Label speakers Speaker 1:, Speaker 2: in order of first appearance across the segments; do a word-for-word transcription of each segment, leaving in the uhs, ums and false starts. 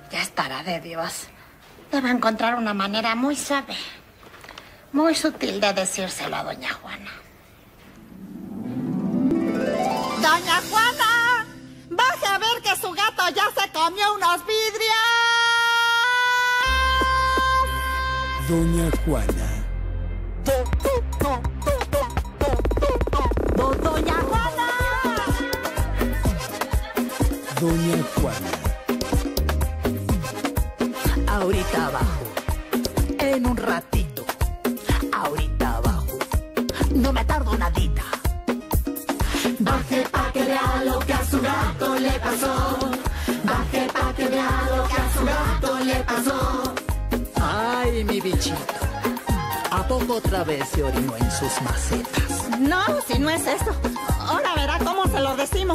Speaker 1: Ya estará de Dios. Debe encontrar una manera muy suave, muy sutil de decírselo a doña Juana. ¡Doña Juana! ¡Baje a ver que su gato ya se comió unos vidrios!
Speaker 2: Doña Juana.
Speaker 1: Do, ¡Doña Juana!
Speaker 2: Doña Juana.
Speaker 3: Ahorita abajo, en un ratito, ahorita abajo, no me tardo nadita.
Speaker 4: Baje pa' que vea lo que a su gato le pasó. Baje pa' que vea lo que a su gato le pasó.
Speaker 3: Ay, mi bichito, ¿a poco otra vez se orinó en sus macetas?
Speaker 1: No, si no es eso. Ahora verá cómo se lo decimos.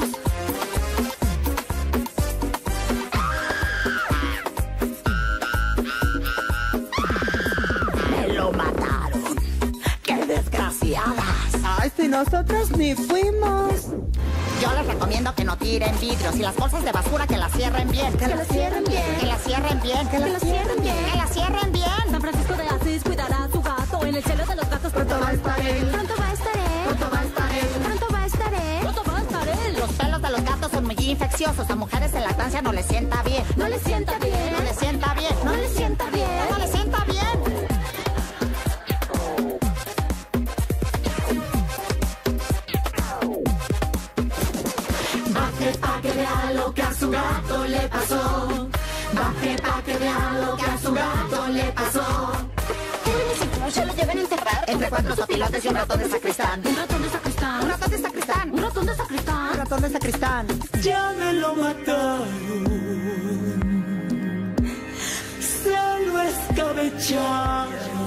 Speaker 3: Me lo mataron. ¡Qué desgraciadas!
Speaker 5: Ay, si nosotros ni fuimos.
Speaker 1: Yo les recomiendo que no tiren vidrios y las bolsas de basura que las cierren bien.
Speaker 5: Que las cierren bien.
Speaker 1: Que las cierren bien.
Speaker 5: Que las cierren bien.
Speaker 1: Que las cierren bien.
Speaker 6: San Francisco de Asís cuidará a su gato. En el cielo de los gatos
Speaker 4: Pronto va a estar él.
Speaker 6: Pronto va a estar él.
Speaker 4: Pronto va a estar él.
Speaker 6: Pronto va a estar él.
Speaker 1: Pronto va a estar él. Los pelos de los gatos son muy infecciosos. A mujeres en lactancia no les sienta bien.
Speaker 6: No le sienta bien.
Speaker 1: No les sienta bien.
Speaker 6: No le sienta bien.
Speaker 1: No les sienta bien.
Speaker 4: Baje pa' que vea lo que a su gato le pasó. Baje pa' que vea lo que a su gato le pasó.
Speaker 1: No se lo lleven a enterrar. Entre cuatro sopilotes y un ratón de sacristán.
Speaker 6: Un ratón de sacristán.
Speaker 1: Un ratón de sacristán.
Speaker 6: Un ratón de sacristán.
Speaker 1: Un ratón de sacristán.
Speaker 2: Ya me lo mataron. Se lo escabecharon.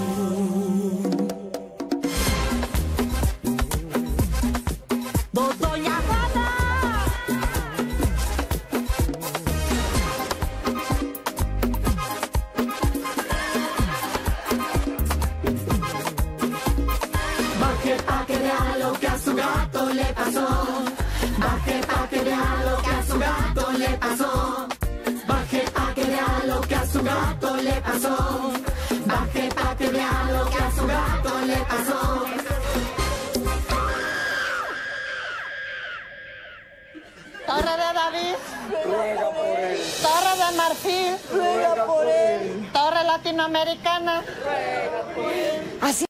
Speaker 1: Do, doña Juana.
Speaker 4: Baje pa' que vea lo que a su gato le pasó. Baje pa' que vea lo que a su gato le pasó. Baje pa' que vea lo que a su gato le pasó. Baje pa' que vea lo que a su gato le pasó.
Speaker 1: Torre de David. Torre de marfil. Torre latinoamericana. Así